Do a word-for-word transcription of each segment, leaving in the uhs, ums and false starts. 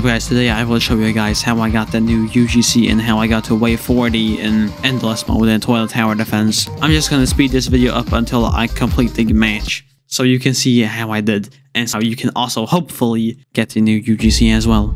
So guys, today I will show you guys how I got the new U G C and how I got to wave forty in endless mode in Toilet Tower Defense. I'm just gonna speed this video up until I complete the match, so you can see how I did, and so you can also hopefully get the new U G C as well.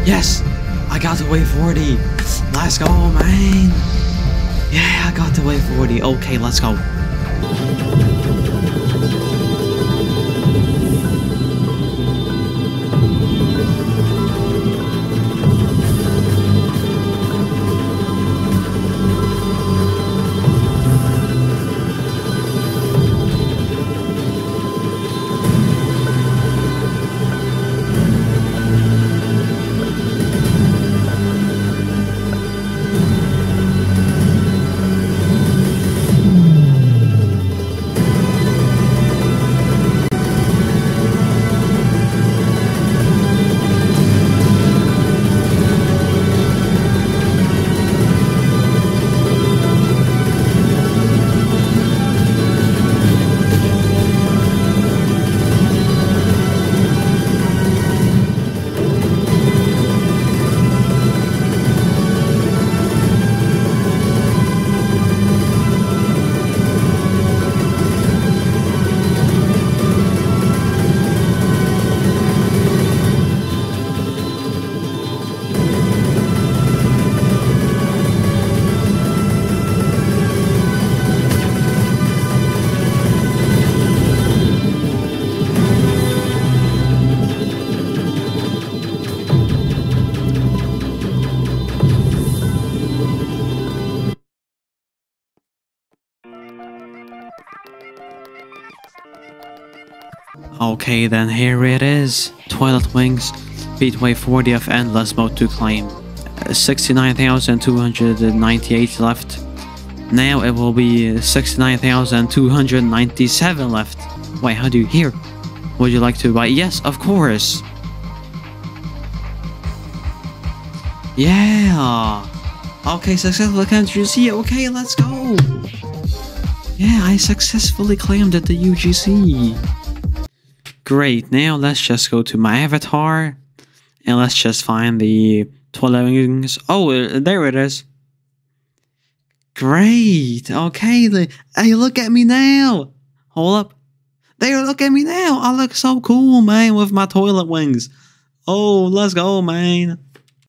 Yes! I got to wave forty! Let's go, man! Yeah, I got to wave forty. Okay, let's go. Okay, then here it is. Toilet Wings beat wave forty of endless mode to claim. sixty-nine thousand two hundred ninety-eight left. Now it will be sixty-nine thousand two hundred ninety-seven left. Wait, how do you hear? Would you like to buy? Yes, of course. Yeah. Okay, successful claimed U G C. Okay, let's go. Yeah, I successfully claimed it, the U G C. Great, now let's just go to my avatar and let's just find the toilet wings. Oh, there it is. Great, okay, the, hey, look at me now. Hold up. There, look at me now. I look so cool, man, with my toilet wings. Oh, let's go, man.